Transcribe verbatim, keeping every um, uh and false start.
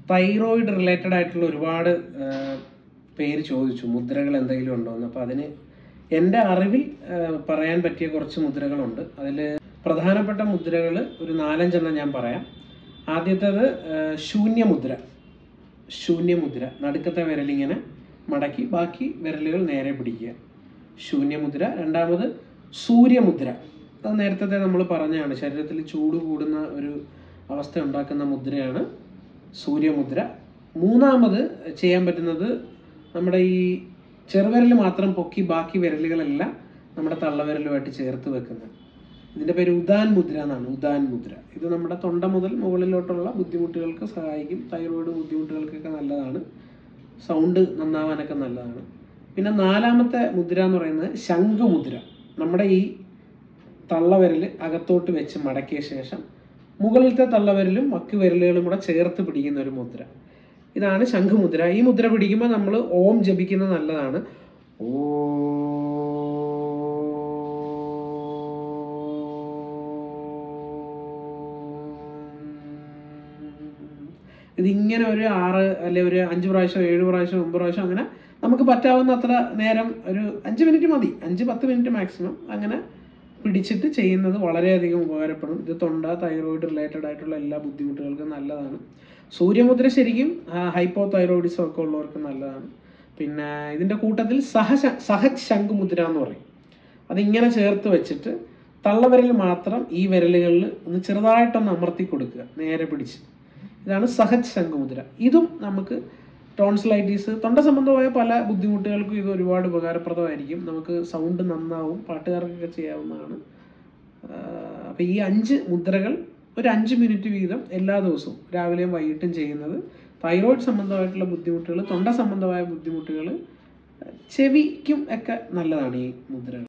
Thyroid related ആയിട്ടുള്ള ഒരുപാട് പേര് ചോദിച്ചു മുദ്രകൾ എന്തെങ്കിലും ഉണ്ടോ എന്ന്. അപ്പോൾ അതിന് എൻ്റെ അറിവിൽ പറയാൻ പറ്റിയ കുറച്ച് മുദ്രകളുണ്ട്. അതിൽ പ്രധാനപ്പെട്ട മുദ്രകൾ ഒരു നാലഞ്ചെണ്ണം ഞാൻ പറയാം. ആദ്യത്തേത് ശൂന്യമുദ്ര. ശൂന്യമുദ്ര, നടുക്കത്തെ വിരലിങ്ങനെ മടക്കി ബാക്കി വിരലുകൾ നേരെ പിടിക്കുക, ശൂന്യമുദ്ര. രണ്ടാമത് സൂര്യമുദ്ര, അത് നേരത്തെ നമ്മൾ പറഞ്ഞതാണ്, ശരീരത്തിൽ ചൂട് കൂടുന്ന ഒരു അവസ്ഥ ഉണ്ടാക്കുന്ന മുദ്രയാണ് സൂര്യമുദ്ര. മൂന്നാമത് ചെയ്യാൻ പറ്റുന്നത് നമ്മുടെ ഈ ചെറുവിരൽ മാത്രം പൊക്കി ബാക്കി വിരലുകളെല്ലാം നമ്മുടെ തള്ളവിരലുമായിട്ട് ചേർത്ത് വെക്കുന്നത്. ഇതിൻ്റെ പേര് ഉദാൻ മുദ്ര എന്നാണ്. ഉദാൻ മുദ്ര ഇത് നമ്മുടെ തൊണ്ട മുതൽ മുകളിലോട്ടുള്ള ബുദ്ധിമുട്ടുകൾക്ക് സഹായിക്കും. തൈറോയിഡ് ബുദ്ധിമുട്ടുകൾക്കൊക്കെ നല്ലതാണ്, സൗണ്ട് നന്നാവാനൊക്കെ നല്ലതാണ്. പിന്നെ നാലാമത്തെ മുദ്ര എന്ന് പറയുന്നത് ശംഖുമുദ്ര. നമ്മുടെ ഈ തള്ളവിരൽ അകത്തോട്ട് വെച്ച് മടക്കിയ ശേഷം മുകളിലത്തെ തള്ളവിരലും മക്ക് വിരലുകളും കൂടെ ചേർത്ത് പിടിക്കുന്ന ഒരു മുദ്ര, ഇതാണ് ശംഖുമുദ്ര. ഈ മുദ്ര പിടിക്കുമ്പോൾ നമ്മൾ ഓം ജപിക്കുന്നത് നല്ലതാണ്. ഓ ഇതിങ്ങനെ ഒരു ആറ് അല്ലെ ഒരു അഞ്ച് പ്രാവശ്യം ഏഴ് പ്രാവശ്യം ഒമ്പത് പ്രാവശ്യം അങ്ങനെ നമുക്ക് പറ്റാവുന്ന അത്ര നേരം, ഒരു അഞ്ച് മിനിറ്റ് മതി, അഞ്ച് പത്ത് മിനിറ്റ് മാക്സിമം അങ്ങനെ പിടിച്ചിട്ട് ചെയ്യുന്നത് വളരെയധികം ഉപകാരപ്പെടും. ഇത് തൊണ്ട തൈറോയിഡ് റിലേറ്റഡ് ആയിട്ടുള്ള എല്ലാ ബുദ്ധിമുട്ടുകൾക്കും നല്ലതാണ്. സൂര്യമുദ്ര ശരിക്കും ഹൈപ്പോ തൈറോയിഡിസം ഒക്കെ ഉള്ളവർക്ക് നല്ലതാണ്. പിന്നെ ഇതിൻ്റെ കൂട്ടത്തിൽ സഹ സഹജ് ശംഖുമുദ്ര എന്ന് പറയും. അതിങ്ങനെ ചേർത്ത് വെച്ചിട്ട് തള്ളവിരൽ മാത്രം ഈ വിരലുകളിൽ ഒന്ന് ചെറുതായിട്ടൊന്ന് അമർത്തി കൊടുക്കുക, നേരെ പിടിച്ച്. ഇതാണ് സഹജ് ശംഖുമുദ്ര. ഇതും നമുക്ക് ടോൺസിലൈറ്റീസ്, തൊണ്ട സംബന്ധമായ പല ബുദ്ധിമുട്ടുകൾക്കും ഇത് ഒരുപാട് ഉപകാരപ്രദമായിരിക്കും. നമുക്ക് സൗണ്ട് നന്നാവും, പാട്ടുകാർക്കൊക്കെ ചെയ്യാവുന്നതാണ്. അപ്പോൾ ഈ അഞ്ച് മുദ്രകൾ ഒരു അഞ്ച് മിനിറ്റ് വീതം എല്ലാ ദിവസവും രാവിലെയും വൈകിട്ടും ചെയ്യുന്നത് തൈറോയിഡ് സംബന്ധമായിട്ടുള്ള ബുദ്ധിമുട്ടുകൾ, തൊണ്ട സംബന്ധമായ ബുദ്ധിമുട്ടുകൾ, ചെവിക്കും ഒക്കെ നല്ലതാണ് ഈ മുദ്രകൾ.